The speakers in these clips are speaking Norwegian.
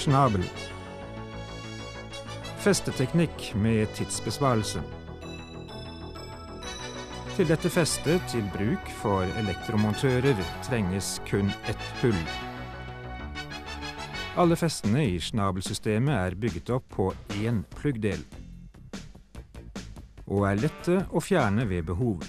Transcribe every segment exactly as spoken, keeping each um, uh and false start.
Snabel. Festeteknikk med tidsbesparelse. Til dette festet til bruk for elektromontører trenges kun ett hull. Alle festene i snabelsystemet er bygget opp på én pluggdel, og er lette å fjerne ved behov.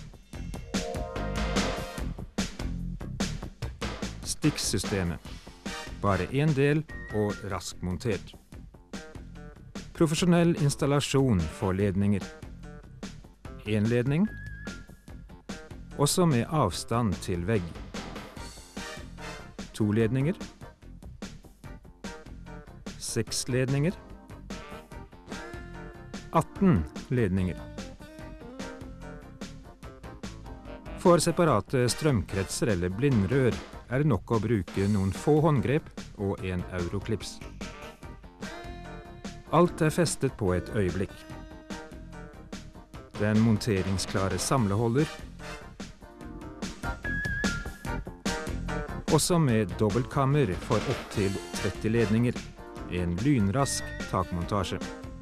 Stikksystemet. Bare én del og raskt montert. Profesjonell installasjon for ledninger. En ledning, også med avstand til vegg. To ledninger. Seks ledninger. atten ledninger. For separate strømkretser eller blindrør er det nok å bruke noen få håndgrep og en euroklips. Alt er festet på et øyeblikk. Den monteringsklare samleholder, også med dobbeltkammer for opptil tretti ledninger, en lynrask takmontasje.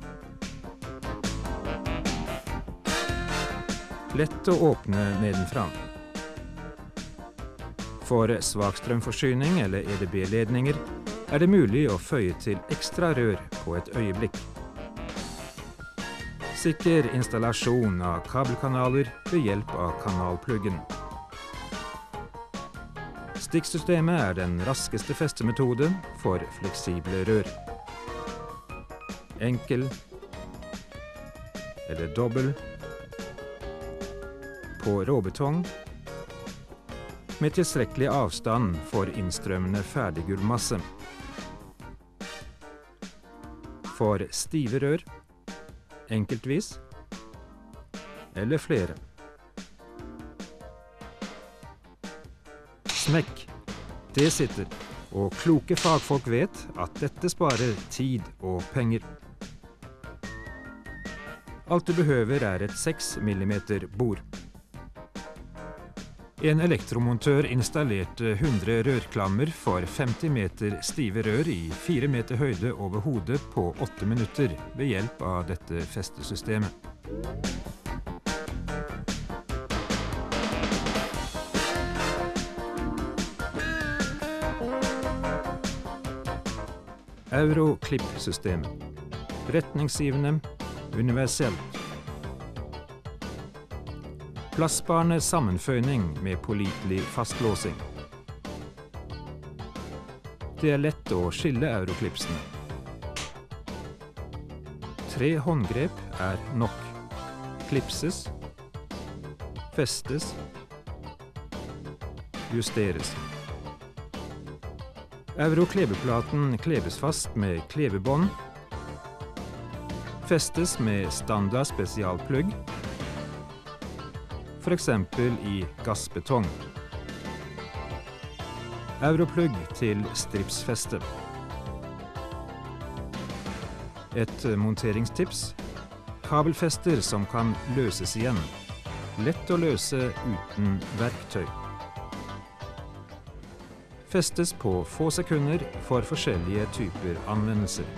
Lett å åpne nedenfra. For svakstrømforsyning eller E D B-ledninger er det mulig å føye til ekstra rør på et øyeblikk. Sikker installasjon av kabelkanaler ved hjelp av kanalpluggen. Stikksystemet er den raskeste festemetode for fleksible rør. Enkel eller dobbel på råbetong med tilstrekkelig avstand for innstrømmende ferdiggulvmasse. For stive rør, enkeltvis eller flere. Smekk, det sitter, og kloke fagfolk vet at dette sparer tid og penger. Alt du behøver er et seks millimeter bord. En elektromontør installerte hundre rørklammer for femti meter stive rør i fire meter høyde over hodet på åtte minutter ved hjelp av dette festesystemet. Euroclip-systemet. Retningsgivende, universelt. Plassbarende sammenføyning med pålitelig fastlåsing. Det er lett å skille euroklipsene. Tre håndgrep er nok. Klipses, festes, justeres. Euroklebeplaten klebes fast med klebebånd, festes med standard spesialplugg, for eksempel i gassbetong. Europlugg til stripsfeste. Et monteringstips. Kabelfester som kan løses igjen. Lett å løse uten verktøy. Festes på få sekunder for forskjellige typer anvendelser.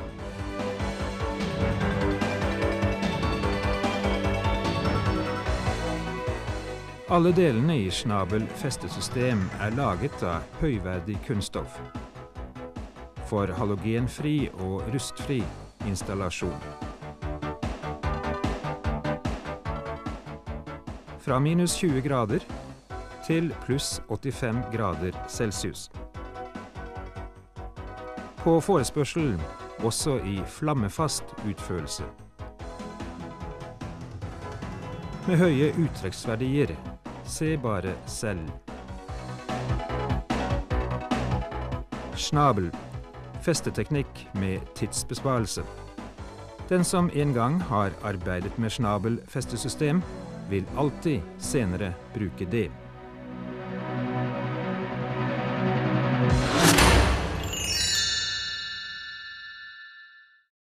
Alle delene i Snabel festesystem er laget av høyverdig kunststoff for halogenfri og rustfri installasjon. Fra minus tjue grader til pluss åttifem grader Celsius. På forespørsel også i flammefast utførelse. Med høye uttrekksverdier. Se bare selv. Snabel. Festeteknikk med tidsbesparelse. Den som en gang har arbeidet med Snabel festesystem, vil alltid senere bruke det.